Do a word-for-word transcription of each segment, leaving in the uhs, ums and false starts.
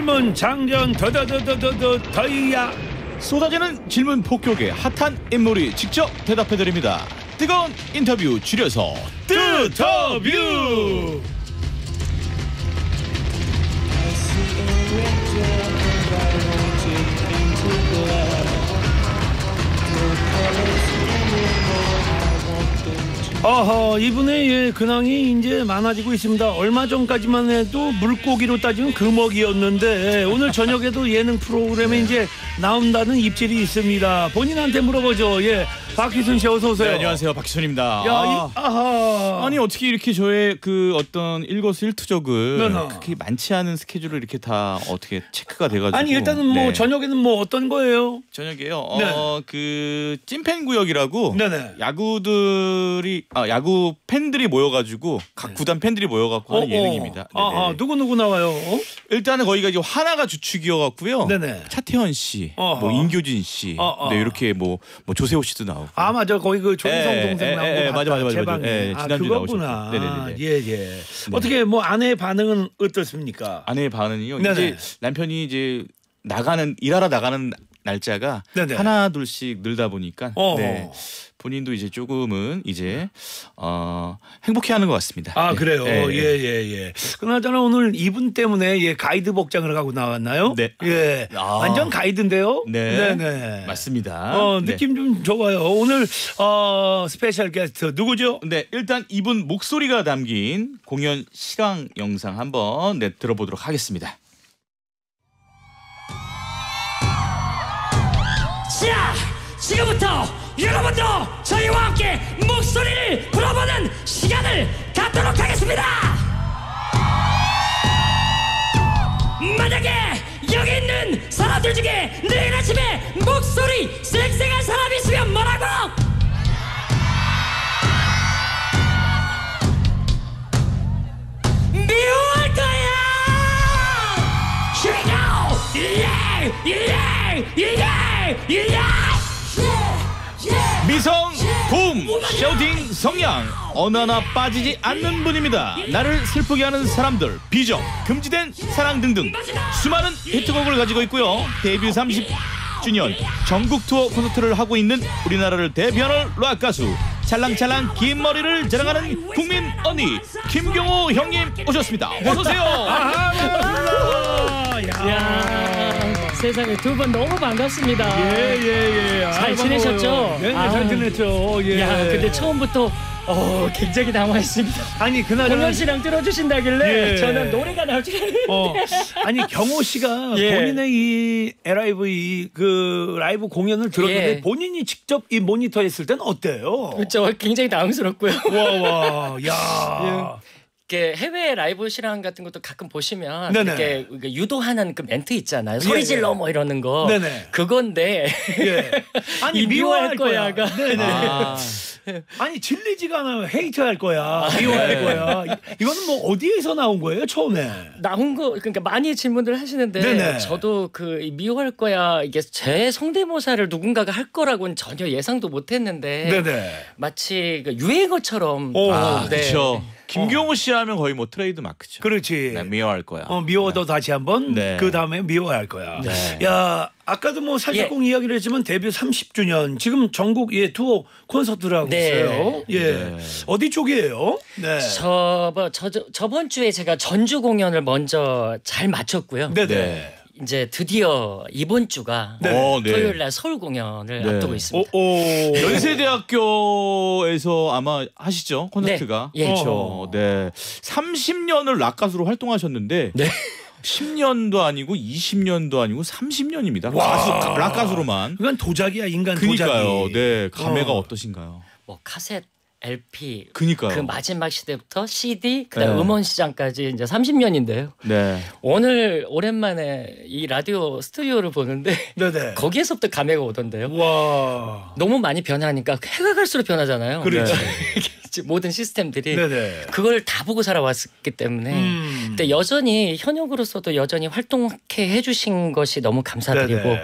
질문 장전 더더더더더 더이야. 쏟아지는 질문 폭격에 핫한 인물이 직접 대답해드립니다. 뜨거운 인터뷰 줄여서 뜨터뷰. 어허, 이분의 예, 근황이 이제 많아지고 있습니다. 얼마 전까지만 해도 물고기로 따지면 금어기였는데 오늘 저녁에도 예능 프로그램에 이제 나온다는 입질이 있습니다. 본인한테 물어보죠. 예, 박희순 씨 어서 오세요. 네, 안녕하세요, 박희순입니다. 야, 아, 이, 아하. 아니 어떻게 이렇게 저의 그 어떤 일거수일투족을 네네. 그렇게 많지 않은 스케줄을 이렇게 다 어떻게 체크가 돼가지고. 아니 일단은 뭐 네. 저녁에는 뭐 어떤 거예요? 저녁에요. 네. 어, 그 찐팬 구역이라고 네네. 야구들이 아 야구 팬들이 모여가지고 각 구단 팬들이 모여갖고 하는 어, 어. 예능입니다. 아, 아, 누구 누구 나와요? 일단은 거기가 이제 하나가 주축이어갖고요. 네네. 차태현 씨, 어허. 뭐 인교진 씨, 어어. 네 이렇게 뭐, 뭐 조세호 씨도 나오고. 아 맞아, 거기 그 조성 예, 동생 예, 나온 예, 거 맞아, 맞아, 맞아, 제 맞아. 방에. 예, 아 지난주에 그거구나. 나오셨고. 네네네. 예 예. 어떻게 뭐 아내의 반응은 어떻습니까? 아내의 반응이요. 네네. 이제 남편이 이제 나가는 일하러 나가는 날짜가 네네. 하나 둘씩 늘다 보니까 어허. 네, 본인도 이제 조금은 이제 어, 행복해하는 것 같습니다. 아 네. 그래요. 네, 네. 예예 예. 그나저나 오늘 이분 때문에 예 가이드 복장을 하고 나왔나요? 네. 예. 아. 완전 가이드인데요. 네. 네네. 맞습니다. 어 네. 느낌 좀 좋아요. 오늘 어 스페셜 게스트 누구죠? 네, 일단 이분 목소리가 담긴 공연 실황 영상 한번 네, 들어보도록 하겠습니다. 자, 지금부터 여러분도 저희와 함께 목소리를 풀어보는 시간을 갖도록 하겠습니다. 만약에 여기 있는 사람들 중에 내일 아침에 목소리 쌩쌩한 사람이 있으면 뭐라고? 미워할 거야. Here we go. Yeah, yeah, yeah, yeah. 미성, 붐, 셔팅, 성량 어느 하나 빠지지 않는 분입니다. 나를 슬프게 하는 사람들, 비정, 금지된 사랑 등등 수많은 히트곡을 가지고 있고요. 데뷔 삼십 주년 전국 투어 콘서트를 하고 있는 우리나라를 대표하는 락 가수, 찰랑찰랑 긴 머리를 자랑하는 국민 언니 김경호 형님 오셨습니다. 어서 오세요. 야, 세상에 두 분 너무 반갑습니다. 예예예. 예. 잘 지내셨죠? 네, 네, 아. 잘 지냈죠. 예. 야, 근데 처음부터 어, 굉장히 당황했습니다. 아니 그나저나 공연 씨랑 들어주신다길래 예. 저는 노래가 나올 줄 알았는데. 어, 아니 경호 씨가 예. 본인의 이 엘아이브이 그 라이브 공연을 들었는데 예. 본인이 직접 이 모니터했을 땐 어때요? 그렇죠. 굉장히 당황스럽고요. 와와, 야. 이렇게 해외 라이브 실황 같은 것도 가끔 보시면 네네. 이렇게 유도하는 그 멘트 있잖아요. 소리 예, 질러 예. 뭐 이러는 거. 네네. 그건데 예. 아니 이 미워할 미워할 거야가. 거야가. 네네. 아, 아니 질리지가 않아요. 헤이트할 거야. 미워할 거야. 이- 이거는 뭐 어디에서 나온 거예요 처음에? 나온 거 그러니까 많이 질문을 하시는데 네네. 저도 그 이 미워할 거야 이게 제 성대모사를 누군가가 할 거라고는 전혀 예상도 못했는데 네네. 마치 그 유행어처럼 오. 아, 네. 그렇죠. 김경호 씨 하면 거의 뭐 트레이드 마크죠. 그렇지. 네, 미워할 거야. 어, 미워도 다시 한번 네. 그 다음에 미워할 거야. 네. 야 아까도 뭐 살짝꼭 예. 이야기를 했지만 데뷔 삼십 주년 지금 전국 예 투어 콘서트를 하고 네. 있어요. 예 네. 어디 쪽이에요? 네. 저, 뭐, 저, 저 저번 주에 제가 전주 공연을 먼저 잘 마쳤고요. 네네. 네. 이제 드디어 이번 주가 네. 어, 네. 토요일 날 서울 공연을 네. 앞두고 있습니다. 오, 오. 연세대학교에서 아마 하시죠 콘서트가. 네. 예. 그렇죠. 네. 삼십 년을 락 가수로 활동하셨는데 네. 십 년도 아니고 이십 년도 아니고 삼십 년입니다. 와. 가수 락 가수로만. 그건 도자기야 인간 그니까요. 도자기. 네. 감회가 어. 어. 떠신가요 뭐 카셋, 엘피, 그니까요. 그 마지막 시대부터 시디, 그다음 네. 음원 시장까지 이제 삼십 년인데요. 네. 오늘 오랜만에 이 라디오 스튜디오를 보는데 네네. 거기에서부터 감회가 오던데요. 와. 너무 많이 변하니까 해가 갈수록 변하잖아요. 그렇지. 이제 모든 시스템들이 네네. 그걸 다 보고 살아왔기 때문에 음. 근데 여전히 현역으로서도 여전히 활동해 해주신 것이 너무 감사드리고 네네.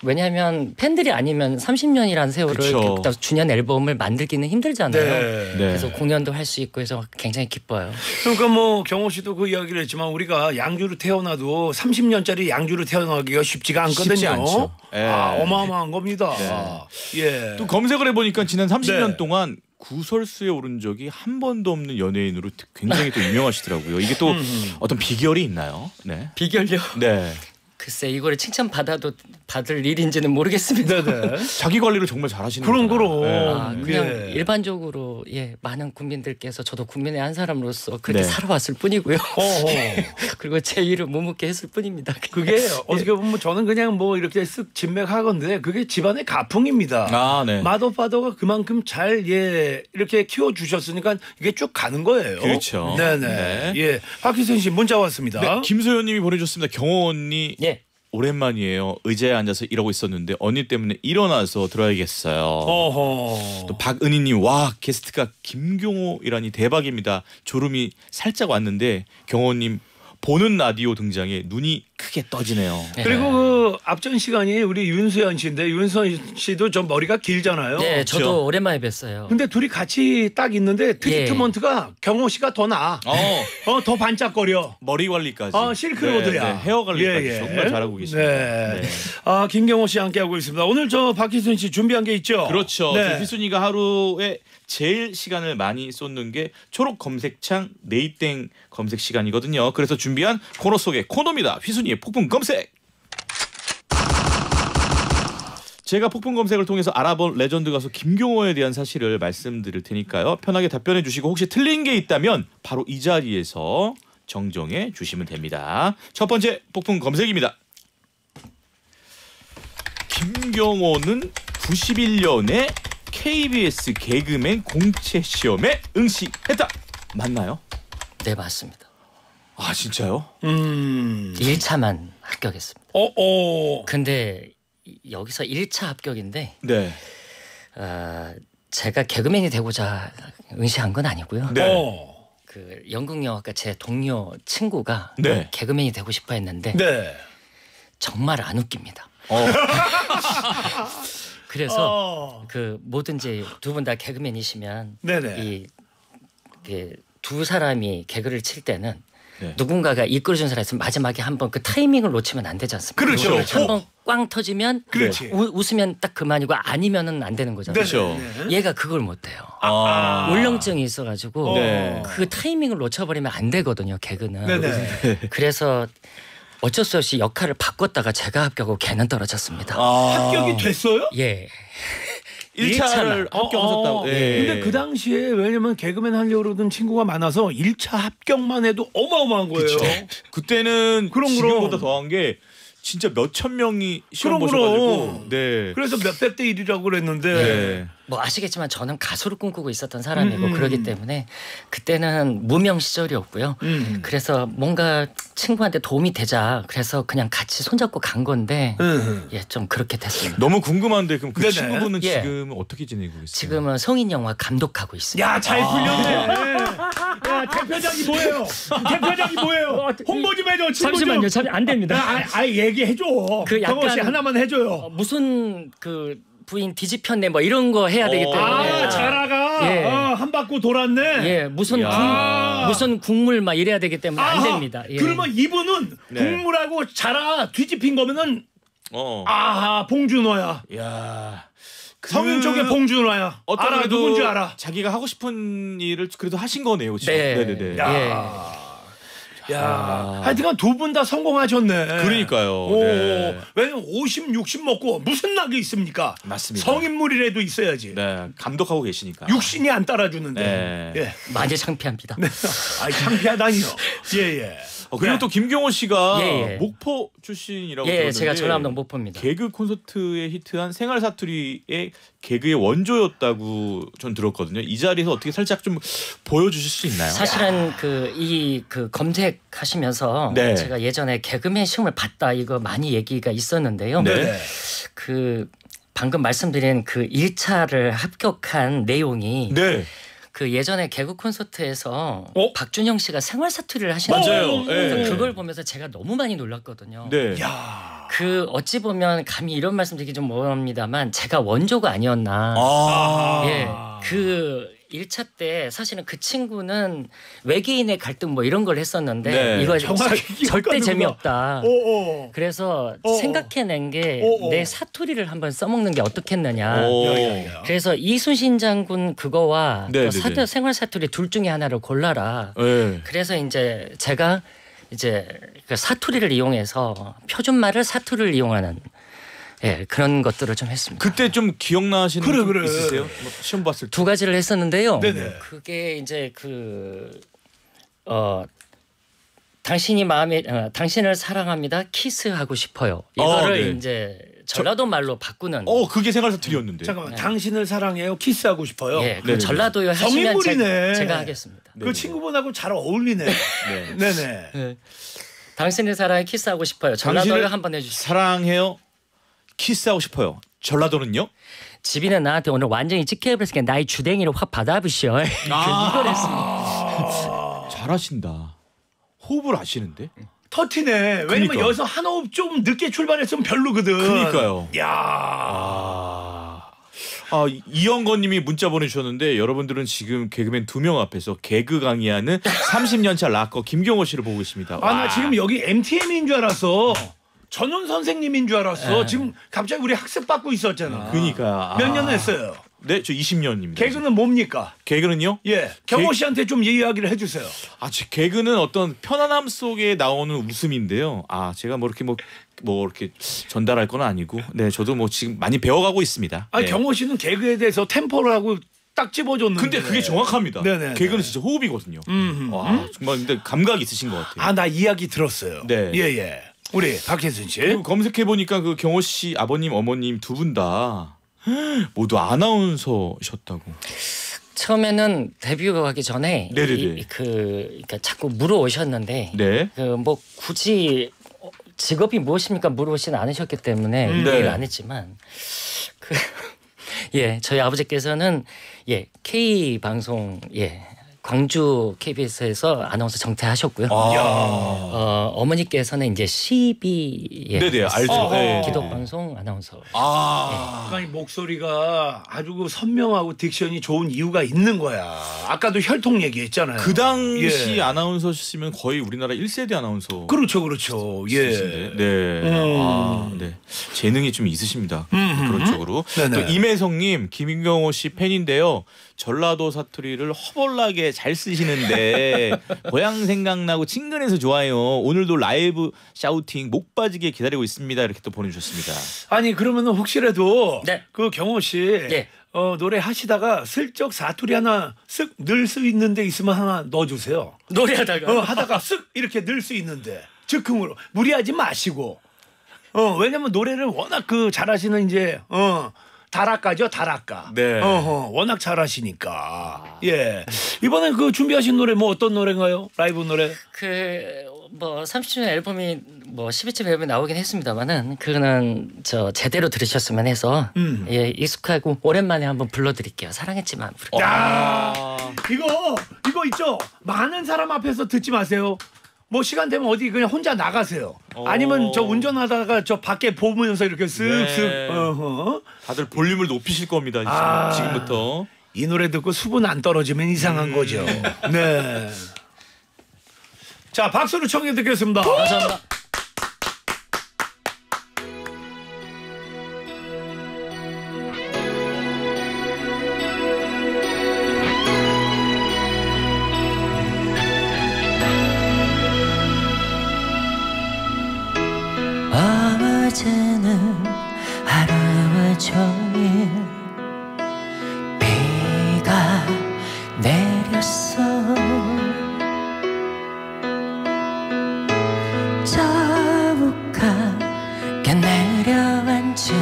왜냐하면 팬들이 아니면 삼십 년이라는 세월을 그쵸. 겪다 주년 앨범을 만들기는 힘들잖아요. 네. 네. 그래서 공연도 할 수 있고 해서 굉장히 기뻐요. 그러니까 뭐 경호 씨도 그 이야기를 했지만 우리가 양주로 태어나도 삼십 년짜리 양주로 태어나기가 쉽지가 않거든요. 쉽지 않죠. 예. 아, 어마어마한 겁니다. 예. 또 검색을 해보니까 지난 삼십 년 네. 동안 구설수에 오른 적이 한 번도 없는 연예인으로 굉장히 또 유명하시더라고요. 이게 또 어떤 비결이 있나요? 네. 비결요? 네. 글쎄 이거를 칭찬받아도 받을 일인지는 모르겠습니다. 네네. 자기 관리를 정말 잘하시는 그럼 거잖아요. 그럼. 네. 아, 그냥 예. 일반적으로 예 많은 국민들께서 저도 국민의 한 사람으로서 그렇게 네. 살아왔을 뿐이고요. 어허. 그리고 제 일을 묵묵히 했을 뿐입니다. 그게 어떻게 보면 저는 그냥 뭐 이렇게 쓱 진맥하건데 그게 집안의 가풍입니다. 아, 네. 마더파더가 그만큼 잘 예 이렇게 키워 주셨으니까 이게 쭉 가는 거예요. 그렇죠. 네네. 네. 예, 박희선 씨 문자 왔습니다. 네, 김소연님이 보내주셨습니다. 경호 언니 예. 오랜만이에요. 의자에 앉아서 일하고 있었는데 언니 때문에 일어나서 들어야겠어요. 어허. 또 박은희님 와 게스트가 김경호이라니 대박입니다. 졸음이 살짝 왔는데 경호님 보는 라디오 등장에 눈이 크게 떠지네요. 네. 그리고 그 앞전 시간이 우리 윤수연 씨인데 윤수연 씨도 좀 머리가 길잖아요. 네, 저도 그렇죠. 오랜만에 뵀어요. 근데 둘이 같이 딱 있는데 트리트먼트가 경호 씨가 더 나아. 어, 어, 더 반짝거려. 머리 관리까지. 어, 실크로드야. 네, 네, 헤어 관리까지 예, 예. 정말 잘하고 계십니다. 네. 네. 아, 김경호 씨 함께하고 있습니다. 오늘 저 박희순 씨 준비한 게 있죠? 그렇죠. 네. 희순이가 하루에 제일 시간을 많이 쏟는 게 초록 검색창 네이땡 검색 시간이거든요. 그래서 준비한 코너 속의 코너입니다. 휘순이의 폭풍 검색. 제가 폭풍 검색을 통해서 알아본 레전드 가수 김경호에 대한 사실을 말씀드릴 테니까요. 편하게 답변해 주시고 혹시 틀린 게 있다면 바로 이 자리에서 정정해 주시면 됩니다. 첫 번째 폭풍 검색입니다. 김경호는 구십일 년에 케이비에스 개그맨 공채 시험에 응시했다. 맞나요? 네, 맞습니다. 아 진짜요? 음. 일 차만 합격했습니다. 어, 어. 근데 여기서 일 차 합격인데 네. 어, 제가 개그맨이 되고자 응시한 건 아니고요. 네. 어. 그 연극영화과 제 동료 친구가 네. 개그맨이 되고 싶어 했는데 네. 정말 안 웃깁니다. 어. 그래서 어. 그 뭐든지 두 분 다 개그맨이시면 네네. 이 두 사람이 개그를 칠 때는 네. 누군가가 이끌어준 사람이 있으면 마지막에 한번 그 타이밍을 놓치면 안 되지 않습니까? 그렇죠, 그렇죠. 한번 꽝 터지면 그렇지. 우, 웃으면 딱 그만이고 아니면은 안 되는 거잖아요. 그렇죠. 네. 얘가 그걸 못해요. 아. 울렁증이 있어가지고 네. 그 타이밍을 놓쳐버리면 안 되거든요. 개그는. 네네. 그래서 어쩔 수 없이 역할을 바꿨다가 제가 합격하고 걔는 떨어졌습니다. 아. 합격이 됐어요? 예. 일 차를 어, 합격하셨다고. 어. 네. 근데 그 당시에 왜냐면 개그맨 하려고 그러던 친구가 많아서 일 차 합격만 해도 어마어마한 거예요. 그쵸. 그때는 그럼, 지금보다 그럼. 더한 게 진짜 몇천 명이 시험 그럼, 보셔가지고. 그럼. 네. 그래서 몇백 대 일이라고 그랬는데 네. 뭐 아시겠지만 저는 가수를 꿈꾸고 있었던 사람이고 음. 그러기 때문에 그때는 무명 시절이었고요. 음. 그래서 뭔가 친구한테 도움이 되자 그래서 그냥 같이 손잡고 간 건데 음. 예, 좀 그렇게 됐습니다. 너무 궁금한데 그럼 그 네네. 친구분은 예. 지금 어떻게 지내고 계세요? 지금은 성인 영화 감독하고 있습니다. 야, 잘 풀렸네. 야, 대표장이 뭐예요? 대표장이 뭐예요? 홍보 좀 해줘. 친구 좀. 잠시 안 됩니다. 아, 아, 얘기해줘. 그 경호 씨 약간- 하나만 해줘요. 어, 무슨 그 부인 뒤집혔네 뭐 이런 거 해야 되기 어. 때문에 아, 자라가 예. 어, 한 바퀴 돌았네. 예 무슨 이야. 국, 무슨 국물 막 이래야 되기 때문에 안 아하, 됩니다. 예. 그러면 이분은 네. 국물하고 자라 뒤집힌 거면은 어. 아하 봉준호야. 야. 성인 쪽에 봉준호야. 어떤 알아 그래도 누군지 알아. 자기가 하고 싶은 일을 그래도 하신 거네요, 그렇죠? 네. 네네네. 야. 예. 야, 아. 하여튼간 두 분 다 성공하셨네. 그러니까요. 오, 네. 왜냐면 오십, 육십 먹고 무슨 낙이 있습니까? 맞습니다. 성인물이라도 있어야지. 네, 감독하고 계시니까. 육신이 안 따라주는데. 네. 예. 많이 창피합니다. 아이 창피하다니요. 예, 예. 어, 그리고 네. 또 김경호 씨가 예, 예. 목포 출신이라고 예, 들었는데 제가 전라남도 목포입니다. 개그 콘서트에 히트한 생활 사투리의 개그의 원조였다고 전 들었거든요. 이 자리에서 어떻게 살짝 좀 보여주실 수 있나요? 사실은 그 이 그 검색하시면서 네. 제가 예전에 개그맨 시험을 봤다 이거 많이 얘기가 있었는데요. 네. 네. 그 방금 말씀드린 그 일 차를 합격한 내용이 네. 그 예전에 개그 콘서트에서 어? 박준영 씨가 생활 사투리를 하시는 맞아요. 어, 예. 그걸 보면서 제가 너무 많이 놀랐거든요. 네. 야. 그 어찌 보면 감히 이런 말씀드리기 좀 뭐합니다만 제가 원조가 아니었나. 아. 예, 그 일 차 때 사실은 그 친구는 외계인의 갈등 뭐 이런 걸 했었는데 네. 이거 절, 정확히 절대 기억하는구나. 재미없다. 오, 오. 그래서 어. 생각해낸 게 어, 어. 내 사투리를 한번 써먹는 게 어떻겠느냐. 오. 야야야. 그래서 이순신 장군 그거와 네, 또 네, 사투, 네. 생활 사투리 둘 중에 하나를 골라라. 네. 그래서 이제 제가 이제 그 사투리를 이용해서 표준말을 사투리를 이용하는 예, 그런 것들을 좀 했습니다. 그때 좀 기억나시는 그래, 좀 그래. 있으세요? 뭐 시험 봤을 때. 두 가지를 했었는데요. 네네. 그게 이제 그 어. 당신이 마음에 어, 당신을 사랑합니다. 키스하고 싶어요. 이거를 어, 네. 이제 전라도 말로 바꾸는. 어, 그게 생활 사투리였는데. 잠깐만. 당신을 사랑해요. 키스하고 싶어요. 예, 그 네네. 전라도에 하시면 성인물이네. 제가, 제가 하겠습니다. 그 네네. 친구분하고 잘 어울리네. 네. 네네. 네. 당신의 사랑에 키스하고 싶어요. 전라도에 당신을 한번 해주시죠. 사랑해요. 키스하고 싶어요. 전라도는요? 집이는 나한테 오늘 완전히 찍혀버렸으니까 나의 주댕이를 확 받아부시오. 아. 이걸 했습니다. 잘하신다. 호흡을 아시는데? 터티네. 왜냐면 그러니까. 여기서 한 호흡 좀 늦게 출발했으면 별로거든. 그러니까요. 야. 아, 아 이영건님이 문자 보내주셨는데 여러분들은 지금 개그맨 두 명 앞에서 개그 강의하는 삼십 년 차 락커 김경호 씨를 보고 있습니다. 아, 나 와. 지금 여기 엠티엠인 줄 알았어. 전원 선생님인 줄 알았어. 네. 지금 갑자기 우리 학습 받고 있었잖아. 그러니까 몇 아. 년 했어요? 네, 저 이십 년입니다. 개그는 뭡니까? 개그는요? 예, 경호 개- 씨한테 좀 이야기를 해주세요. 아, 제 개그는 어떤 편안함 속에 나오는 웃음인데요. 아, 제가 뭐 이렇게 뭐, 뭐 이렇게 전달할 건 아니고, 네, 저도 뭐 지금 많이 배워가고 있습니다. 아, 네. 경호 씨는 개그에 대해서 템포를 하고 딱 집어줬는데. 근데 그게 정확합니다. 네네. 개그는 진짜 호흡이거든요. 음. 와, 정말 근데 감각 있으신 것 같아요. 아, 나 이야기 들었어요. 네. 예, 예. 우리 박혜순 씨. 그리고 검색해 보니까 그 경호 씨 아버님, 어머님 두 분 다 모두 아나운서셨다고. 처음에는 데뷔하기 전에 네네네. 이, 그 그러니까 자꾸 물어오셨는데 네. 그 뭐 굳이 어, 직업이 무엇입니까 물어보지는 않으셨기 때문에 음. 얘기를 네. 안 했지만 그 예 저희 아버지께서는 예 K 방송 예 광주 케이비에스에서 아나운서 정퇴하셨고요. 아. 어, 어머니께서는 이제 씨비 예, 네네, 알죠. 어, 네. 기독 방송 아나운서. 아. 아니 목소리가 아주 그 선명하고 딕션이 좋은 이유가 있는 거야. 아까도 혈통 얘기했잖아요. 그 당시 예. 아나운서시면 거의 우리나라 일 세대 아나운서. 그렇죠, 그렇죠. 예. 있으신데. 네. 음. 아, 네. 재능이 좀 있으십니다. 음, 그런 쪽으로. 네네. 또 임혜성님, 김경호 씨 팬인데요. 전라도 사투리를 허벌나게 잘 쓰시는데 고향 생각나고 친근해서 좋아요. 오늘도 라이브 샤우팅 목 빠지게 기다리고 있습니다. 이렇게 또 보내주셨습니다. 아니 그러면은 혹시라도 네. 그 경호 씨 예. 어, 노래 하시다가 슬쩍 사투리 하나 쓱 넣을 수 있는데 있으면 하나 넣어주세요. 노래하다가 어, 하다가 쓱 이렇게 넣을 수 있는데 즉흥으로 무리하지 마시고. 어, 왜냐면 노래를 워낙 그 잘하시는 이제 어. 다락가죠, 다락가. 네. 어허, 워낙 잘하시니까. 예. 이번에 그 준비하신 노래 뭐 어떤 노래인가요? 라이브 노래? 그 뭐 삼십 주년 앨범이 뭐 십이 집 앨범이 나오긴 했습니다만은 그거는 저 제대로 들으셨으면 해서 음. 예 익숙하고 오랜만에 한번 불러드릴게요. 사랑했지만 부를게요. 야, 아. 이거 이거 있죠. 많은 사람 앞에서 듣지 마세요. 뭐 시간 되면 어디 그냥 혼자 나가세요. 오. 아니면 저 운전하다가 저 밖에 보면서 이렇게 쓱쓱. 네. 어허. 다들 볼륨을 높이실 겁니다. 지금, 아. 지금부터. 이 노래 듣고 수분 안 떨어지면 이상한 음. 거죠. 네. 자, 박수로 청해 듣겠습니다. 감사합니다. 어제는 하루와 종일 비가 내렸어. 자욱하게 내려앉은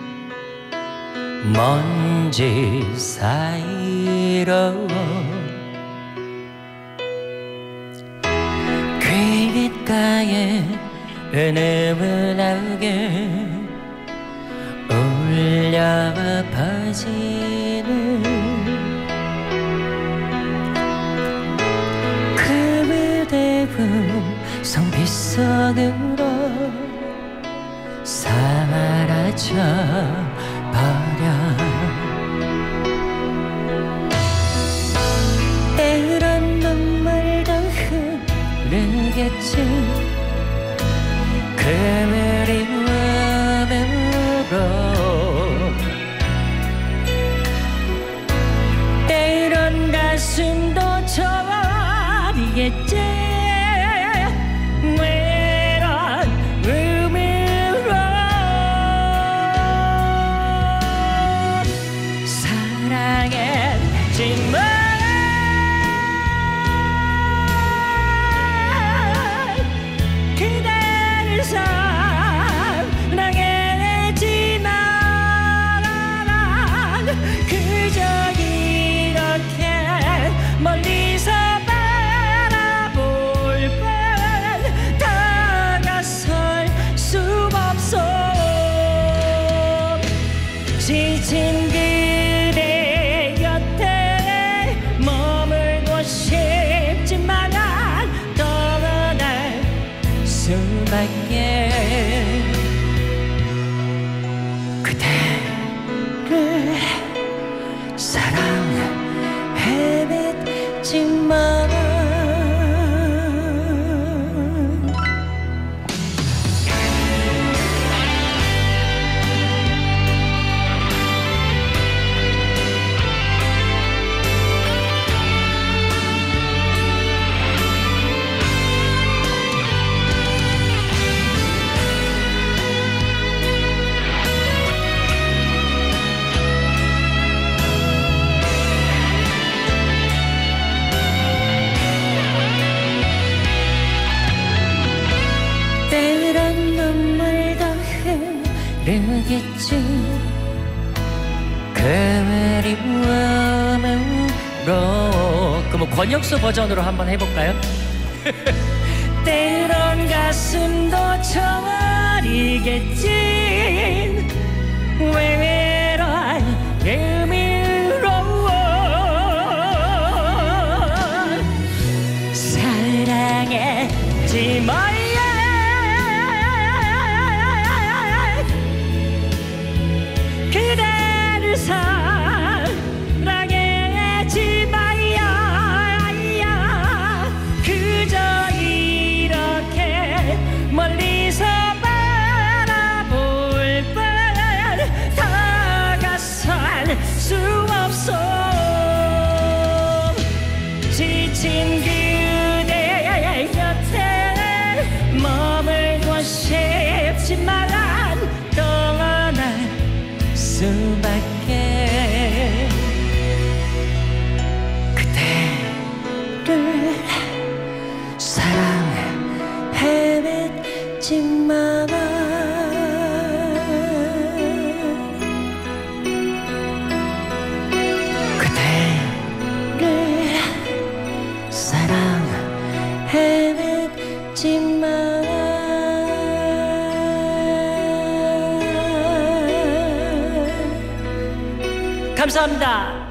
먼지 사이로 귓가에 은음을 나게 울려와 퍼지는 그 무대 음성 빗속으로 잊어버려 때론 눈물도 흐르겠지 그리움으로 때론 가슴도 저리겠지 외로움으로 사랑했지만 그대를 사랑했지만 그저 이렇게 멀리서 바라볼 뿐 다가설 수 없어 지친 그대 곁에 머물고 싶지만 떠날 수밖에 그대를 사랑해냈지만 때론 눈물도 흐르겠지 그리움으로 그럼 권혁수 버전으로 한번 해볼까요? 때론 가슴도 저리겠지 외로운 의미로 사랑했지만 그대를 사랑했지만 그저 이렇게 멀리서 바라볼 뿐 다가설 수 없어 지친 그대 곁에 머물고 싶지만 떠날 수밖에 그대를 사랑해냈지만 그대를 사랑해냈지만 감사합니다.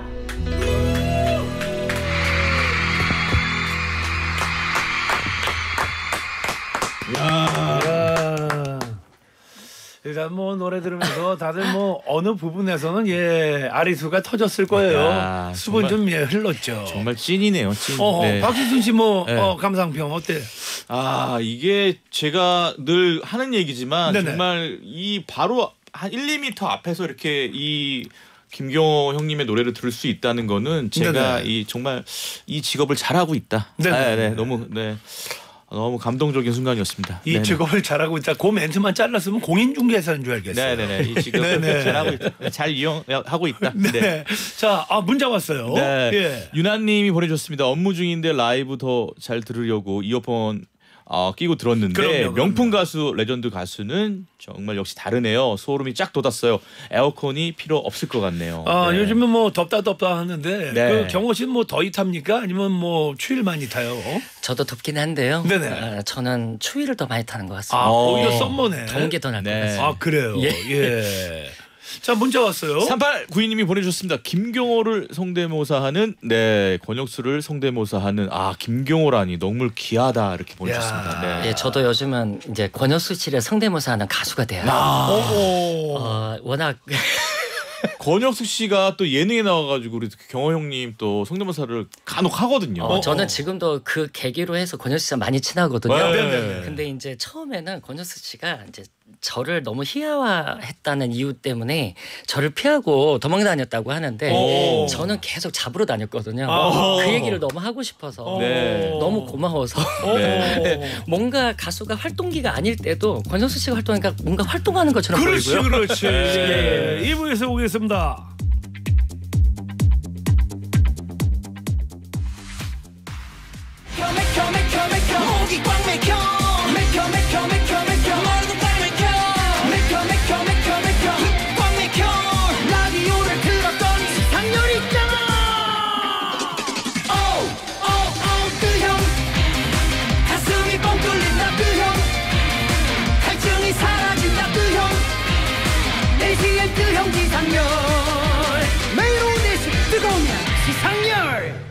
야. 일단 뭐 노래 들으면서 다들 뭐 어느 부분에서는 예 아리수가 터졌을 거예요. 야, 수분 정말- 좀 예 흘렀죠. 정말 찐이네요, 찐. 어, 네. 박수순 씨 뭐 네. 어, 감상평 어때? 아, 이게 제가 늘 하는 얘기지만 네네. 정말 이 바로 한 일, 이 미터 앞에서 이렇게 이 김경호 형님의 노래를 들을 수 있다는 거는 제가 네네. 이 정말 이 직업을 잘하고 있다. 네네. 네, 네, 너무 네. 너무 감동적인 순간이었습니다. 이 네네. 직업을 잘하고 있다. 그 멘트만 잘랐으면 공인중개사인 줄 알겠어요. 네네네. 이 직업을 네네. 잘하고 있다. 잘 이용하고 있다. 네. 네. 자, 아, 문자 왔어요. 네. 예. 유나님이 보내줬습니다. 업무 중인데 라이브 더 잘 들으려고 이어폰 어, 끼고 들었는데 그럼요, 그럼요. 명품 가수 레전드 가수는 정말 역시 다르네요. 소름이 쫙 돋았어요. 에어컨이 필요 없을 것 같네요. 아, 네. 요즘은 뭐 덥다 덥다 하는데 네. 그 경호 씨는 뭐 더위 탑니까? 아니면 뭐 추위를 많이 타요? 저도 덥긴 한데요. 네네. 아, 저는 추위를 더 많이 타는 것 아, 같습니다. 오히려 어. 썸머네. 더운 게 더 나을 것 네. 같습니다. 아, 그래요. 예. 예. 자, 문자 왔어요. 삼팔구이님이 보내주셨습니다. 김경호를 성대모사하는 네 권혁수를 성대모사하는 아 김경호라니 너무 귀하다 이렇게 보내주셨습니다. 네. 예, 저도 요즘은 이제 권혁수 씨를 성대모사하는 가수가 돼요. 아. 어, 워낙 권혁수 씨가 또 예능에 나와가지고 우리 경호 형님 또 성대모사를 간혹 하거든요. 어, 저는 지금도 그 계기로 해서 권혁수 씨가 많이 친하거든요. 네. 근데 이제 처음에는 권혁수 씨가 이제 저를 너무 희화화했다는 이유 때문에 저를 피하고 도망 다녔다고 하는데 오. 저는 계속 잡으러 다녔거든요. 아. 그 얘기를 너무 하고 싶어서 네. 너무 고마워서 네. 뭔가 가수가 활동기가 아닐 때도 권혁수 씨가 활동하니까 뭔가 활동하는 것처럼 그렇지, 보이고요. 그렇지. 예. 이 부에서 오겠습니다. 맥혀 맥혀 맥혀 목이 꽉 막혀 맥혀 맥혀 맥혀 맥혀 머리도 꽉 막혀 맥혀 맥혀 맥혀 맥혀 꽉 막혀 라디오를 틀었더니 시상열 있잖아 오오오 그형 가슴이 뻥 뚫린다 그형 갈증이 사라진다 그형 네 시엔 그형 시상열 매일 오후 네 시 뜨거우면 시상열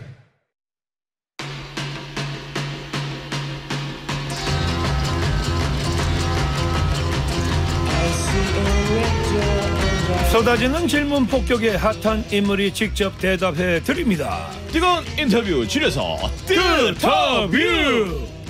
쏟아지는 질문 폭격에 핫한 인물이 직접 대답해 드립니다. 뜨거운 인터뷰 줄여서 뜨터뷰.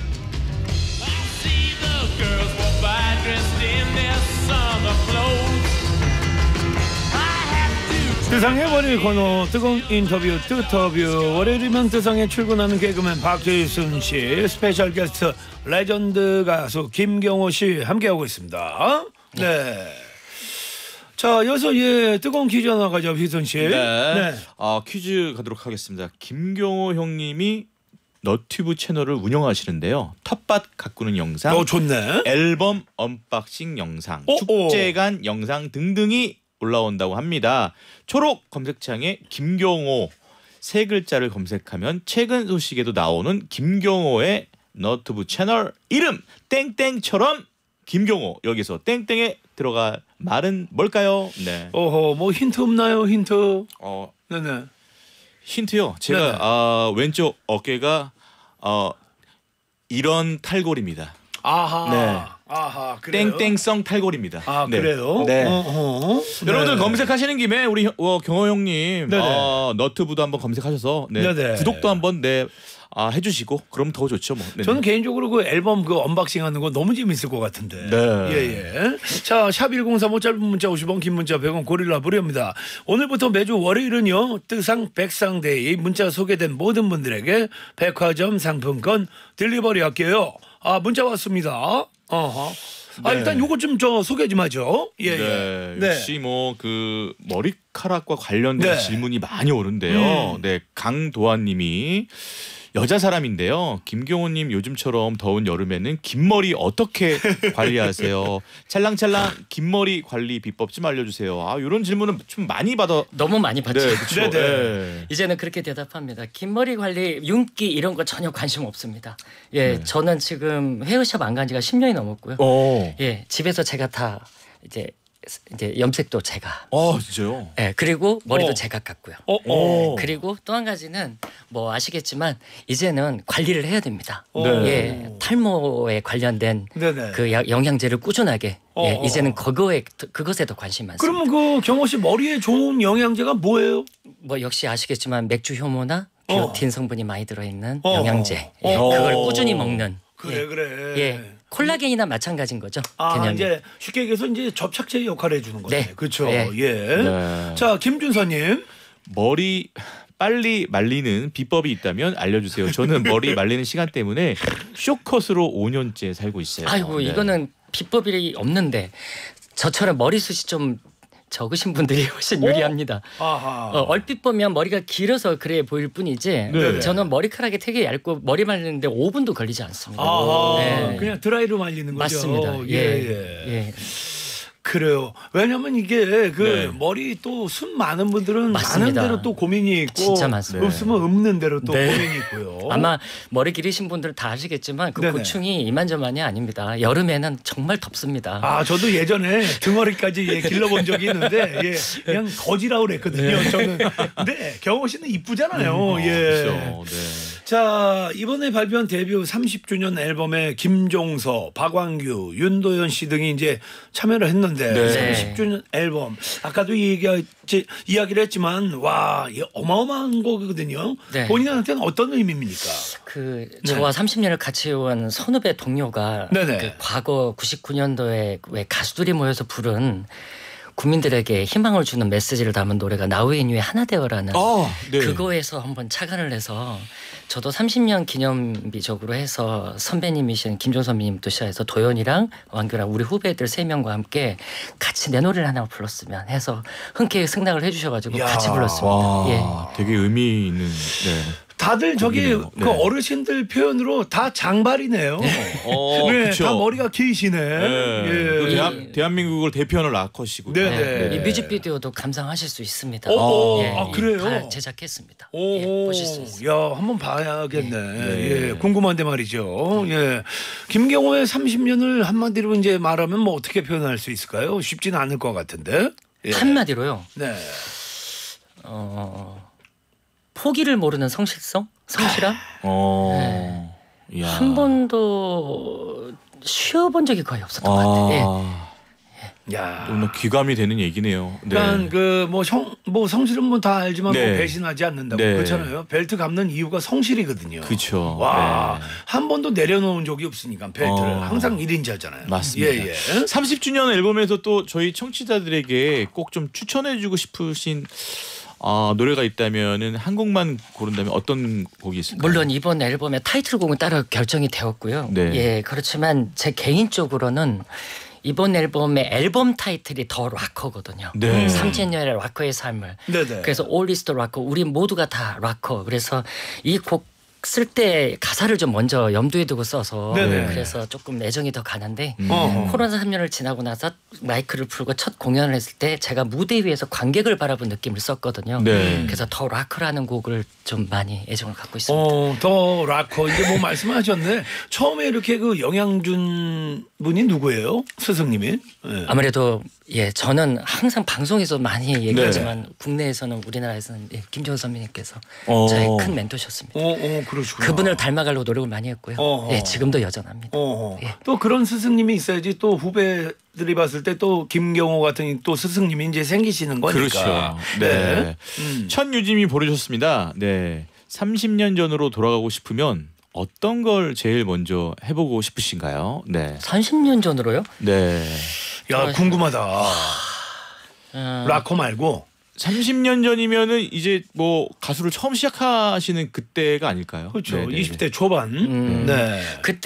뜨상의 월요일 코너 뜨거운 인터뷰 뜨터뷰. 월요일이면 뜨상에 출근하는 개그맨 박재순 씨, 스페셜 게스트 레전드 가수 김경호 씨 함께하고 있습니다. 네. 자, 여기서 예 뜨거운 퀴즈 하나 가죠, 휘순 씨. 네. 네. 아, 퀴즈 가도록 하겠습니다. 김경호 형님이 너튜브 채널을 운영하시는데요. 텃밭 가꾸는 영상, 어, 좋네. 앨범 언박싱 영상, 오, 축제간 영상 등등이 올라온다고 합니다. 초록 검색창에 김경호 세 글자를 검색하면 최근 소식에도 나오는 김경호의 너튜브 채널 이름 땡땡처럼 김경호, 여기서 땡땡에 들어갈 말은 뭘까요? 네. 어허, 뭐 힌트 없나요? 힌트. 어, 네네. 힌트요. 제가 네네. 아, 왼쪽 어깨가 어, 이런 탈골입니다. 아하. 네. 아하. 그래요? 땡땡성 탈골입니다. 아, 네. 그래요? 네. 어허. 여러분들 네. 검색하시는 김에 우리 형- 어, 경호 형님 네네. 어, 너튜브도 한번 검색하셔서 네. 네네. 구독도 한번 네, 아, 해주시고 그럼 더 좋죠 뭐. 네네. 저는 개인적으로 그 앨범 그 언박싱 하는 거 너무 재밌을 것 같은데. 네. 예, 예. 자, 샵 일공삼오 짧은 문자 오십 원, 긴 문자 백 원, 고릴라 무료입니다. 오늘부터 매주 월요일은요, 뜨상 백상데이 문자 소개된 모든 분들에게 백화점 상품권 딜리버리 할게요. 아, 문자 왔습니다. 어허. 아, 네. 일단 요거 좀 저 소개 좀 하죠. 예, 네, 예. 역시 뭐 그 머리카락과 관련된 네. 질문이 많이 오는데요. 음. 네, 강도환님이 여자 사람인데요. 김경호님 요즘처럼 더운 여름에는 긴 머리 어떻게 관리하세요? 찰랑찰랑 긴 머리 관리 비법 좀 알려주세요. 아, 이런 질문은 좀 많이 받아. 너무 많이 받죠. 네, 그렇죠. 네네. 네. 이제는 그렇게 대답합니다. 긴 머리 관리, 윤기 이런 거 전혀 관심 없습니다. 예, 네. 저는 지금 헤어샵 안 간 지가 십 년이 넘었고요. 어, 예, 집에서 제가 다 이제 이제 염색도 제가. 어, 진짜요? 예, 그리고 머리도 어. 제가 깎고요. 어, 어. 그리고 또 한 가지는 뭐 아시겠지만 이제는 관리를 해야 됩니다. 어. 네. 예, 탈모에 관련된 네네. 그 야- 영양제를 꾸준하게 어, 예, 어. 이제는 그거에 그것에 더 관심 많습니다. 그러면 그 경호 씨 머리에 좋은 영양제가 뭐예요? 뭐 역시 아시겠지만 맥주 효모나 어. 비오틴 성분이 많이 들어있는 어. 영양제 예, 어. 그걸 꾸준히 먹는 그래, 예, 그래. 예, 콜라겐이나 마찬가지인 거죠. 아, 개념이. 이제 쉽게 얘기해서 이제 접착제 역할을 해주는 거네. 네. 그렇죠. 네. 예. 네. 자, 김준서님. 머리 빨리 말리는 비법이 있다면 알려주세요. 저는 머리 말리는 시간 때문에 쇼컷으로 오 년째 살고 있어요. 아이고 네. 이거는 비법이 없는데 저처럼 머리숱이 좀 적으신 분들이 훨씬 유리합니다. 아하. 어, 얼핏 보면 머리가 길어서 그래 보일 뿐이지 네. 저는 머리카락이 되게 얇고 머리 말리는데 오 분도 걸리지 않습니다. 아하. 네. 그냥 드라이로 말리는 거죠. 맞습니다. 예, 예. 예. 그래요. 왜냐면 이게 그 네. 머리 또 순 많은 분들은 맞습니다. 많은 대로 또 고민이 있고 진짜 많습니다. 없으면 없는 대로 또 네. 고민이 있고요. 아마 머리 기르신 분들 다 아시겠지만 그 네네. 고충이 이만저만이 아닙니다. 여름에는 정말 덥습니다. 아, 저도 예전에 등허리까지 예, 길러본 적이 있는데 예, 그냥 거지라고 그랬거든요. 저는. 근데 경호 씨는 이쁘잖아요. 예. 그렇죠. 네. 자, 이번에 발표한 데뷔 삼십 주년 앨범에 김종서, 박완규, 윤도현 씨 등이 이제 참여를 했는데 네. 삼십 주년 앨범 아까도 얘기했지, 이야기를 했지만 와, 이게 어마어마한 거거든요. 네. 본인한테는 어떤 의미입니까? 그 저와 삼십 년을 같이 온 선후배 동료가 네네. 그 과거 구십구 년도에 왜 가수들이 모여서 부른 국민들에게 희망을 주는 메시지를 담은 노래가 나우앤유의 하나 되어라는 아, 네. 그거에서 한번 착안을 해서 저도 삼십 년 기념비적으로 해서 선배님이신 김종 선배님도 시작해서 도연이랑 왕규랑 우리 후배들 세 명과 함께 같이 내 노래를 하나 불렀으면 해서 흔쾌히 승낙을 해주셔가지고 야. 같이 불렀습니다. 와, 예. 되게 의미 있는. 네. 다들 저기 거기네요. 그 네. 어르신들 표현으로 다 장발이네요. 어, 네, 그쵸. 다 머리가 기시네. 네. 그 예. 대한, 대한민국을 대표하는 락커시고. 네, 네. 네. 이 뮤직비디오도 감상하실 수 있습니다. 오, 예, 아, 예, 그래요? 다 제작했습니다. 오, 예, 보실 수 있습니다. 야, 한번 봐야겠네. 네. 예, 궁금한데 말이죠. 예, 김경호의 삼십 년을 한마디로 이제 말하면 뭐 어떻게 표현할 수 있을까요? 쉽지는 않을 것 같은데. 예. 한마디로요. 네. 어, 포기를 모르는 성실성, 성실함. 어. 이야. 한 번도 쉬어본 적이 거의 없었던 것 같아요. 예. 아. 야. 정말 귀감이 되는 얘기네요. 네. 그러니까 그뭐 뭐 성실은 뭐 다 알지만 네. 뭐 배신하지 않는다고 네. 그렇잖아요. 벨트 감는 이유가 성실이거든요. 그쵸. 와, 네. 한 번도 내려놓은 적이 없으니까 벨트를 어. 항상 일 인자잖아요. 맞습니다. 예, 예. 삼십 주년 앨범에서 또 저희 청취자들에게 꼭 좀 추천해주고 싶으신 아, 노래가 있다면은 한 곡만 고른다면 어떤 곡이 있을까요? 물론 이번 앨범의 타이틀곡은 따로 결정이 되었고요. 네. 예, 그렇지만 제 개인적으로는 이번 앨범의 앨범 타이틀이 더 락커거든요. 네. 삼천년의 락커의 삶을. 네네. 그래서 All is the 락커. 우리 모두가 다 락커. 그래서 이 곡 쓸 때 가사를 좀 먼저 염두에 두고 써서 네네. 그래서 조금 애정이 더 가는데 음. 어허. 코로나 삼 년을 지나고 나서 마이크를 풀고 첫 공연을 했을 때 제가 무대 위에서 관객을 바라본 느낌을 썼거든요. 네. 그래서 더 락커라는 곡을 좀 많이 애정을 갖고 있습니다. 어, 더 락커 이제 뭐 말씀하셨네. 처음에 이렇게 그 영향준 분이 누구예요? 스승님이? 예. 아무래도 예 저는 항상 방송에서 많이 얘기하지만 국내에서는 우리나라에서는 예, 김종서 선배님께서 어. 저의 큰 멘토셨습니다. 어, 어, 그러시구나. 그분을 닮아가려고 노력을 많이 했고요. 어허. 예, 지금도 여전합니다. 어, 예. 또 그런 스승님이 있어야지 또 후배들이 봤을 때 또 김경호 같은 또 스승님이 이제 생기시는 거니까. 그렇죠. 네. 음. 천유진이 보내주셨습니다. 네. 삼십 년 전으로 돌아가고 싶으면 어떤 걸 제일 먼저 해보고 싶으신가요? 네. 삼십 년 전으로요? 네. 야, 궁금하다. 어, 락커 말고. 삼십 년 전이면은 이제 뭐 가수를 처음 시작하시는 그때가 아닐까요? 그렇죠. 네, 네, 이십 대 초반. 음. 네.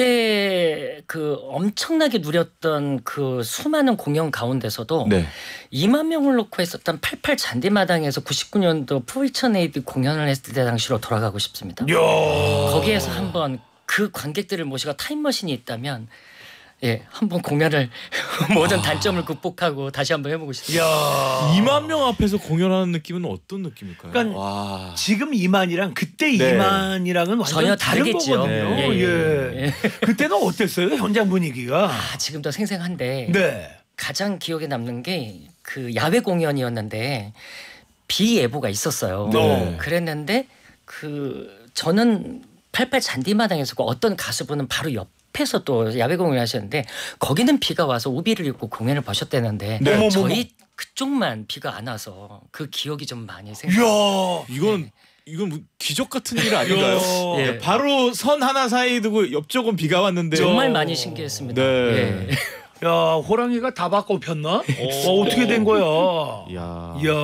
그때 그 엄청나게 누렸던 그 수많은 공연 가운데서도 네. 이만 명을 놓고 했었던 팔십팔 잔디마당에서 구십구 년도 포이천에이비 공연을 했을 때 당시로 돌아가고 싶습니다. 야. 거기에서 한번 그 관객들을 모시고 타임머신이 있다면 예, 한번 공연을 모든 단점을 극복하고 다시 한번 해보고 싶습니다. 야. 이만 명 앞에서 공연하는 느낌은 어떤 느낌일까요? 그러니까 와. 지금 이만이랑 그때 네. 이만이랑은 완전 전혀 다른 다르겠죠. 거거든요. 네. 예. 예. 그때는 어땠어요? 현장 분위기가. 아, 지금도 생생한데 네. 가장 기억에 남는 게 그 야외 공연이었는데 비 예보가 있었어요. 네. 그랬는데 그 저는 팔십팔 잔디마당에서 그 어떤 가수분은 바로 옆에서 또 야외 공연을 하셨는데 거기는 비가 와서 우비를 입고 공연을 보셨다는데 네. 어머머머. 저희 그쪽만 비가 안 와서 그 기억이 좀 많이 생겨. 이야. 이건 이건 뭐 기적 같은 일 아닌가요? 예. 네, 바로 선 하나 사이 두고 옆쪽은 비가 왔는데 정말 많이 신기했습니다. 네. 예. 야, 호랑이가 다 바꿔 폈나? 어, 어떻게 된 거야? 이야. 이야.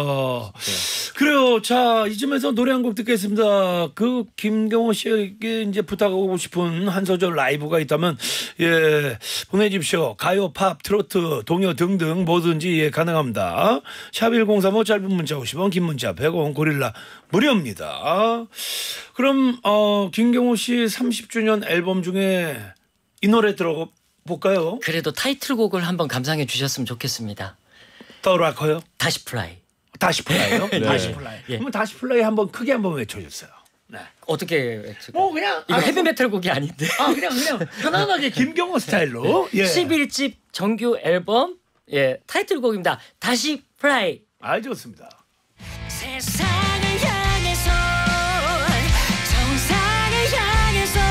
그래요. 자, 이쯤에서 노래 한 곡 듣겠습니다. 그 김경호 씨에게 이제 부탁하고 싶은 한 소절 라이브가 있다면 예, 보내주십시오. 가요, 팝, 트로트, 동요 등등 뭐든지 예, 가능합니다. 샵 일공삼오 짧은 문자 오십 원, 긴 문자 백 원, 고릴라 무료입니다. 그럼 어, 김경호 씨 삼십 주년 앨범 중에 이 노래 들어보고 볼까요? 그래도 타이틀곡을 한번 감상해 주셨으면 좋겠습니다. 더 락커요? 다시 플라이. 다시 플라이요? 네. 다시 플라이. 예. 그러면 다시 플라이 한번 크게 한번 외쳐주세요. 네. 어떻게 외치고? 뭐 그냥 이거 아, 헤비메탈 곡이 아닌데. 아 그냥 그냥 편안하게 김경호 스타일로. 예. 십일 집 정규 앨범 예 타이틀곡입니다. 다시 플라이. 아 좋습니다. 세상을 향해서 정상을 향해서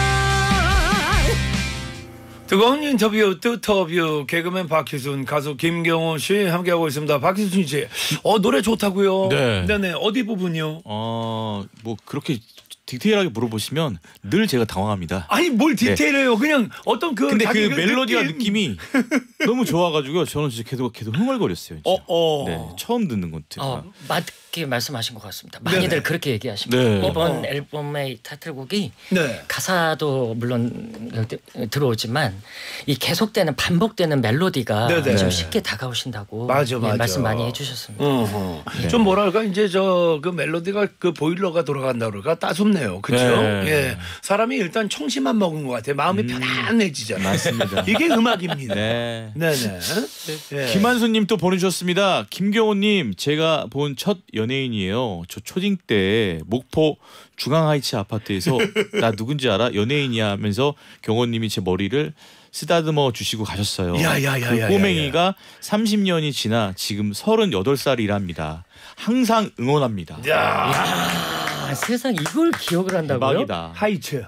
뜨거운 인터뷰 뜨터뷰 개그맨 박희순 가수 김경호 씨 함께하고 있습니다. 박희순 씨, 어 노래 좋다고요? 네. 네네 어디 부분요? 어, 뭐 그렇게 디테일하게 물어보시면 늘 제가 당황합니다. 아니 뭘 디테일해요? 그냥 어떤 그 근데 그 자기 멜로디와 느낌. 느낌이 너무 좋아가지고요. 저는 진짜 계속 계속 흥얼거렸어요. 진짜. 어, 어. 네, 처음 듣는 것들. 어, 맞게 말씀하신 것 같습니다. 많이들 네네. 그렇게 얘기하십니다. 네. 이번 어. 앨범의 타이틀곡이 네. 가사도 물론 들어오지만 이 계속되는 반복되는 멜로디가 네네. 좀 쉽게 다가오신다고 맞아, 예, 맞아. 말씀 많이 해주셨습니다. 어허. 네. 좀 뭐랄까 이제 저 그 멜로디가 그 보일러가 돌아간다 그러니까 따숩네요. 그렇죠? 네. 예. 사람이 일단 청심만 먹은 것 같아요. 마음이 편안해지잖아요. 맞습니다. 이게 음악입니다. 네. 네네. 예. 김한수님 또 보내주셨습니다. 김경호님 제가 본 첫 연예인이에요. 저 초딩 때 목포 중앙하이츠 아파트에서 나 누군지 알아? 연예인이야 하면서 경호님이 제 머리를 쓰다듬어 주시고 가셨어요. 야야야야야. 그 꼬맹이가 삼십 년이 지나 지금 서른여덟 살이랍니다. 항상 응원합니다. 야. 아, 세상 이걸 기억을 한다고요? 대박이다. 하이츠.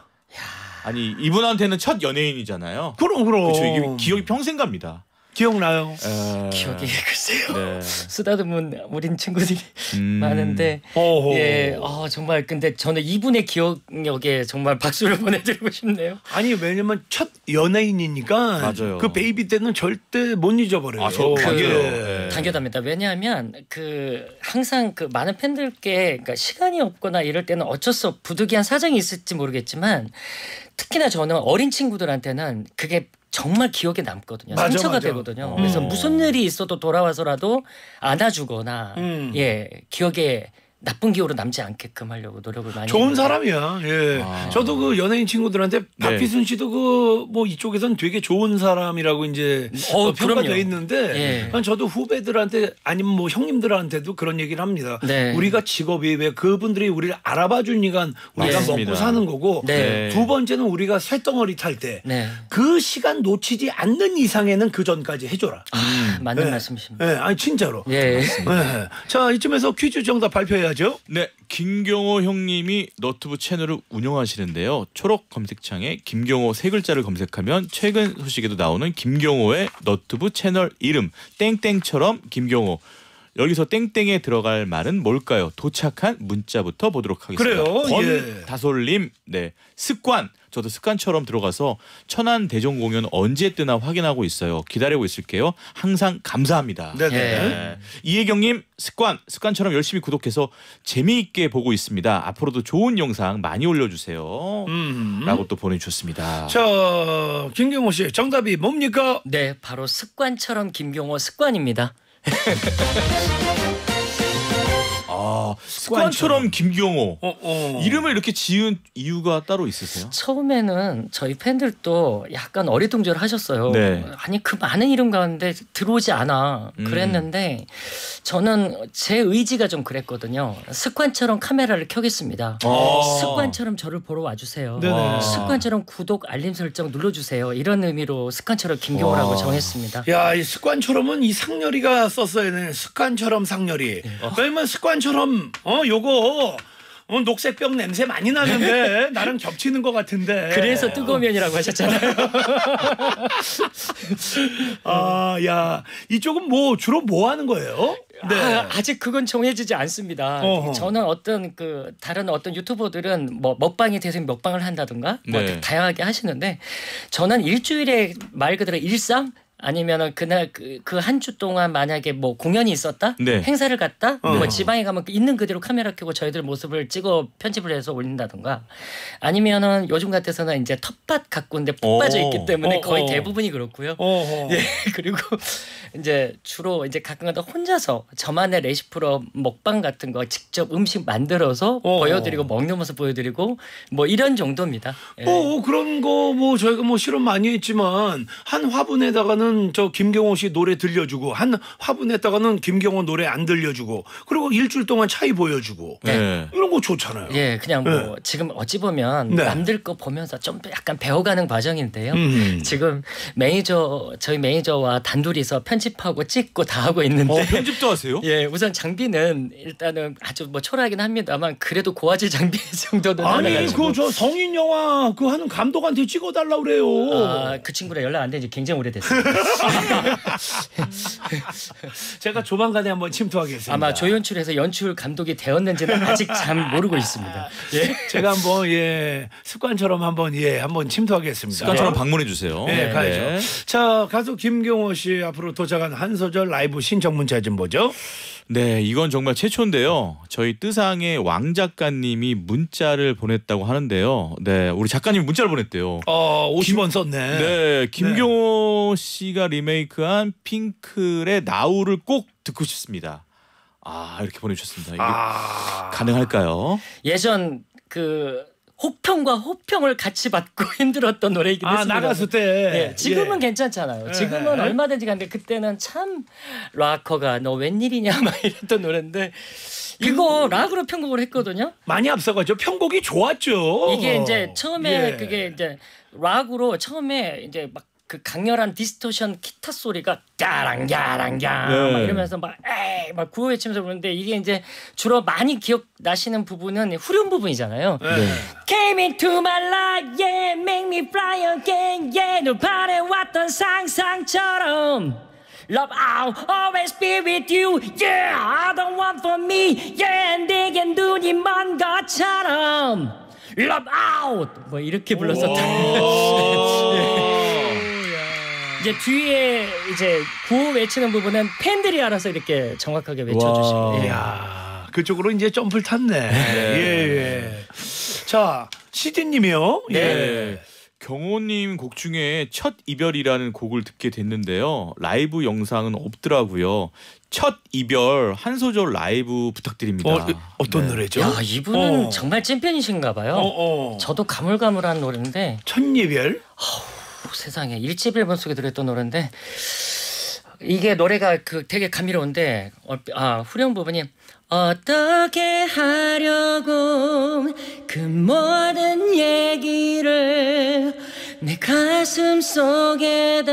아니 이분한테는 첫 연예인이잖아요. 그럼 그럼. 그렇죠. 이게 기억이 평생 갑니다. 기억나요? 에... 기억이 글쎄요. 네. 쓰다듬은 어린 친구들이 음. 많은데 어허. 예, 어, 정말 근데 저는 이분의 기억력에 정말 박수를 보내드리고 싶네요. 아니 왜냐면 첫 연예인이니까 맞아요. 그 베이비 때는 절대 못 잊어버려요. 아, 저- 그 맞아요. 예. 당연합니다. 왜냐하면 그 항상 그 많은 팬들께 그러니까 시간이 없거나 이럴 때는 어쩔 수 없 부득이한 사정이 있을지 모르겠지만 특히나 저는 어린 친구들한테는 그게 정말 기억에 남거든요. 맞아, 상처가 맞아. 되거든요. 어. 그래서 무슨 일이 있어도 돌아와서라도 안아주거나 음. 예 기억에 나쁜 기억으로 남지 않게끔 하려고 노력을 많이 좋은 합니다. 사람이야. 예. 아. 저도 그 연예인 친구들한테 박희순 씨도 그 뭐 이쪽에선 되게 좋은 사람이라고 이제 어, 어, 평가돼 그럼요. 있는데 예. 저도 후배들한테 아니면 뭐 형님들한테도 그런 얘기를 합니다. 네. 우리가 직업이 왜 그분들이 우리를 알아봐 주니까 우리가 맞습니다. 먹고 사는 거고 네. 두 번째는 우리가 쇳덩어리 탈 때 그 네. 시간 놓치지 않는 이상에는 그 전까지 해줘라. 아, 맞는 네. 말씀이십니다. 예, 아니 진짜로. 예. 예. 자 이쯤에서 퀴즈 정답 발표해야죠. 네, 김경호 형님이 너튜브 채널을 운영하시는데요. 초록 검색창에 김경호 세 글자를 검색하면 최근 소식에도 나오는 김경호의 너튜브 채널 이름 땡땡처럼 김경호. 여기서 땡땡에 들어갈 말은 뭘까요? 도착한 문자부터 보도록 하겠습니다. 그래요? 권다솔님, 네 습관. 저도 습관처럼 들어가서 천안 대전 공연 언제 뜨나 확인하고 있어요. 기다리고 있을게요. 항상 감사합니다. 네네. 네. 이혜경님 습관 습관처럼 열심히 구독해서 재미있게 보고 있습니다. 앞으로도 좋은 영상 많이 올려주세요. 음. 라고 또 보내주셨습니다. 자 김경호 씨 정답이 뭡니까? 네, 바로 습관처럼 김경호 습관입니다. 아, 습관처럼 김경호. 어, 어. 이름을 이렇게 지은 이유가 따로 있으세요? 처음에는 저희 팬들도 약간 어리둥절하셨어요. 네. 아니 그 많은 이름 가운데 들어오지 않아 음. 그랬는데 저는 제 의지가 좀 그랬거든요. 습관처럼 카메라를 켜겠습니다. 아. 습관처럼 저를 보러 와주세요. 네네. 습관처럼 구독 알림 설정 눌러주세요. 이런 의미로 습관처럼 김경호라고 와. 정했습니다. 야, 이 습관처럼은 이 상렬이가 썼어야 되네. 습관처럼 상렬이. 왜냐면 습관처럼 어 요거 어, 녹색병 냄새 많이 나는데 나랑 겹치는 것 같은데. 그래서 뜨거면이라고 하셨잖아요. 아, 야, 이쪽은 뭐 주로 뭐 하는 거예요? 네. 아, 아직 그건 정해지지 않습니다. 어허. 저는 어떤 그 다른 어떤 유튜버들은 뭐 먹방에 대해서 먹방을 한다든가 뭐 네. 다양하게 하시는데 저는 일주일에 말 그대로 일상 아니면은 그날 그 한 주 동안 만약에 뭐 공연이 있었다, 네. 행사를 갔다, 어. 뭐 지방에 가면 있는 그대로 카메라 켜고 저희들 모습을 찍어 편집을 해서 올린다던가, 아니면은 요즘 같아서는 이제 텃밭 가꾸는데 푹 오. 빠져 있기 때문에 어, 거의 어. 대부분이 그렇고요. 어허. 예, 그리고 이제 주로 이제 가끔가다 혼자서 저만의 레시피로 먹방 같은 거 직접 음식 만들어서 어. 보여드리고 먹는 모습 보여드리고 뭐 이런 정도입니다. 예. 어, 그런 거 뭐 저희가 뭐 실험 많이 했지만 한 화분에다가는 저 김경호 씨 노래 들려주고 한 화분에다가는 김경호 노래 안 들려주고 그리고 일주일 동안 차이 보여주고 네. 이런 거 좋잖아요. 예, 그냥 뭐 네. 지금 어찌 보면 네. 남들 거 보면서 좀 약간 배워가는 과정인데요. 음. 지금 매니저 저희 매니저와 단둘이서 편집하고 찍고 다 하고 있는데. 어, 편집도 하세요? 예, 우선 장비는 일단은 아주 뭐 초라하긴 합니다만 그래도 고화질 장비 정도는 아니 하나가지고. 그 저 성인 영화 그 하는 감독한테 찍어달라 그래요. 아, 그 친구랑 연락 안 된 지 굉장히 오래됐습니다. 제가 조만간에 한번 침투하겠습니다. 아마 조연출에서 연출 감독이 되었는지는 아직 잘 모르고 있습니다. 예. 제가 한번 예 습관처럼 한번 예 한번 침투하겠습니다. 습관처럼 방문해 주세요. 네, 가야죠. 자, 가수 김경호 씨 앞으로 도착한 한 소절 라이브 신청 문자 좀 보죠. 네, 이건 정말 최초인데요. 저희 뜨상의 왕 작가님이 문자를 보냈다고 하는데요. 네, 우리 작가님이 문자를 보냈대요. 어, 오십 원 썼네. 네, 김경호 씨가 리메이크한 핑클의 나우를 꼭 듣고 싶습니다. 아, 이렇게 보내주셨습니다. 이게 아. 가능할까요? 예전 그 혹평과 호평을 같이 받고 힘들었던 노래이긴 아, 했습니다. 나갔을 때. 예, 지금은 예. 괜찮잖아요. 지금은 예. 얼마든지 갔는데 그때는 참 락커가 너 웬일이냐 막 이랬던 노래인데 이거 락으로 편곡을 했거든요. 많이 앞서가죠. 편곡이 좋았죠. 이게 이제 처음에 예. 그게 이제 락으로 처음에 이제 막 그 강렬한 디스토션 기타 소리가 야랑 야랑 야 네. 막 이러면서 막 에이 막 구호 외치면서 부르는데 이게 이제 주로 많이 기억나시는 부분은 후렴 부분이잖아요. 네. Came into my life, yeah, make me fly again, yeah. 늘 바래왔던 상상처럼. Love, I'll always be with you, yeah. I don't want for me, yeah. 내게 눈이 먼 것처럼. Love out, 뭐 이렇게 불렀었던. 이제 뒤에 이제 구호 외치는 부분은 팬들이 알아서 이렇게 정확하게 외쳐주시고. 예. 야, 그쪽으로 이제 점프를 탔네. 예, 예. 자, 시디님이요. 예. 네. 경호님 곡 중에 첫 이별이라는 곡을 듣게 됐는데요. 라이브 영상은 없더라고요. 첫 이별 한 소절 라이브 부탁드립니다. 어, 어떤 네. 노래죠? 야, 이분은 어. 정말 찐팬이신가 봐요. 어, 어. 저도 가물가물한 노래인데 첫이별. 어, 세상에 일집 앨범 속에 들었던 노래인데 이게 노래가 그 되게 감미로운데 어, 아 후렴 부분이 어떻게 하려고 그 모든 얘기를 내 가슴 속에다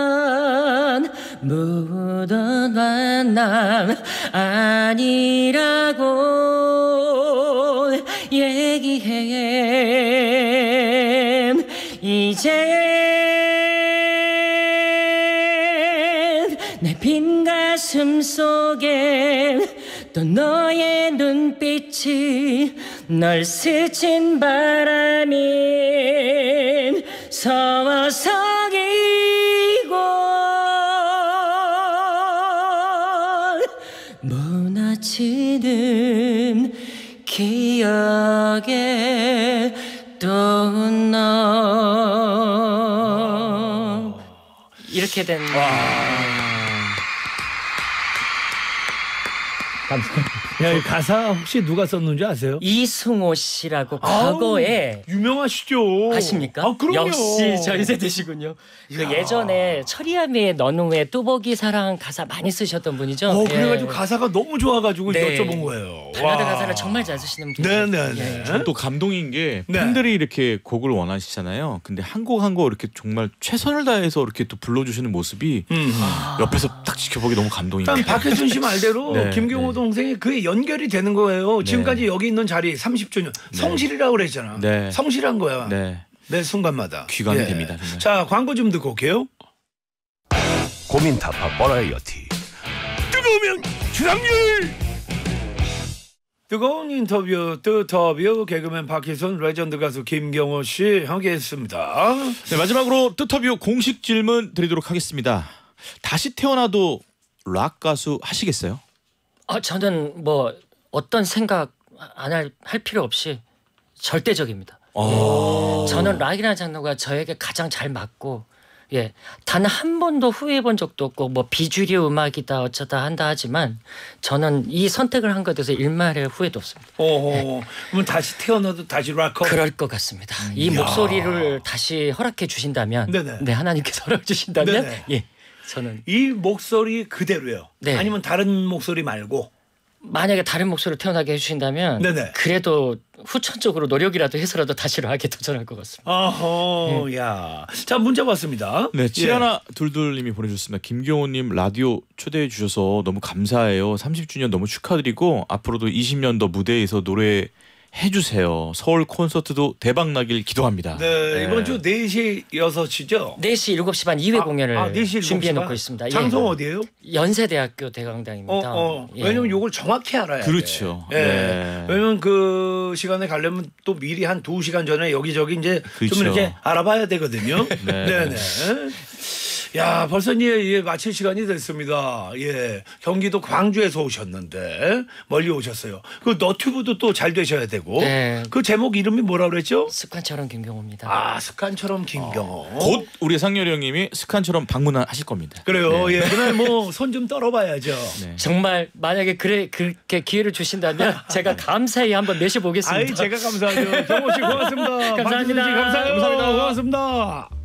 묻어놔 난 아니라고 얘기해 이제 내 빈 가슴 속에 또 너의 눈빛이 널 스친 바람이 서서기고 무너지는 기억에 또 너 이렇게 된 감사합니다. 야, 이 가사 혹시 누가 썼는지 아세요? 이승호 씨라고 과거에 아우, 유명하시죠. 아십니까? 아, 그럼요. 역시 저희 세대시군요. 그 이야. 예전에 철이야미의 너는 왜 뚜벅이 사랑 가사 많이 쓰셨던 분이죠. 어, 예. 그래가지고 가사가 너무 좋아가지고 네. 여쭤본 거예요. 발라드 와. 가사를 정말 잘 쓰시는 분이에요. 네네네. 예. 또 감동인 게 네. 팬들이 이렇게 곡을 원하시잖아요. 근데 한 곡 한 곡 이렇게 정말 최선을 다해서 이렇게 또 불러주시는 모습이 음. 옆에서 딱 지켜보기 너무 감동인 일단 게. 박혜순 씨 말대로 네, 김경호 네. 동생이 그에 연결이 되는 거예요. 지금까지 여기 있는 자리 삼십 주년 성실이라고 그랬잖아. 네. 성실한 거야. 네. 매 순간마다. 귀감이 됩니다, 정말. 자, 광고 좀 듣고 올게요. 고민 타파 버라이어티. 뜨거우면 주상률. 뜨거운 인터뷰 뜨터뷰 개그맨 박희순 레전드 가수 김경호 씨 함께했습니다. 네, 마지막으로 뜨터뷰 공식 질문 드리도록 하겠습니다. 다시 태어나도 락 가수 하시겠어요? 아, 저는 뭐 어떤 생각 안 할 할 필요 없이 절대적입니다. 어. 저는 락이라는 장르가 저에게 가장 잘 맞고, 예, 단 한 번도 후회해 본 적도 없고, 뭐 비주류 음악이다 어쩌다 한다 하지만 저는 이 선택을 한 것에 대해서 일말의 후회도 없습니다. 어, 그럼 다시 태어나도 다시 락커. 그럴 것 같습니다. 이 목소리를 다시 허락해 주신다면, 네네. 네, 하나님께서 허락해 주신다면, 네네. 예, 저는 이 목소리 그대로요. 네. 아니면 다른 목소리 말고. 만약에 다른 목소리를 태어나게 해주신다면, 네네. 그래도 후천적으로 노력이라도 해서라도 다시 락에 도전할 것 같습니다. 어허, 야. 자, 문자 왔습니다. 네, 예. 칠하나 둘둘님이 보내주셨습니다. 김경호님 라디오 초대해 주셔서 너무 감사해요. 삼십 주년 너무 축하드리고 앞으로도 이십 년 더 무대에서 노래 해주세요. 서울 콘서트도 대박 나길 기도합니다. 네, 이번 주 네 시 여섯 시죠? 네 시 일곱 시 반 이 회 공연을 아, 네 시, 일곱 시 준비해 반? 놓고 있습니다. 장소 예. 어디예요? 연세대학교 대강당입니다. 어, 어. 예. 왜냐면 요걸 정확히 알아야 그렇죠. 돼. 예. 네. 왜냐면 그 시간에 가려면 또 미리 한 두 시간 전에 여기저기 이제 그렇죠. 좀 이렇게 알아봐야 되거든요. 네. 네, 네. 야, 벌써 이제 예, 마칠 시간이 됐습니다. 예. 경기도 광주에서 오셨는데 멀리 오셨어요. 그 너튜브도 또 잘 되셔야 되고. 네. 그 제목 이름이 뭐라 그랬죠? 습관처럼 김경호입니다. 아, 습관처럼 김경호. 곧 우리 상렬이 형님이 스칸처럼 방문하실 겁니다. 그래요. 네. 예. 그날 뭐 손 좀 떨어봐야죠. 네. 정말 만약에 그래 그렇게 기회를 주신다면 제가 감사히 한번 내셔보겠습니다. 아이, 제가 감사하죠. 경호 씨 고맙습니다. 감사합니다. 박지선 씨 감사해요. 감사합니다. 고맙습니다.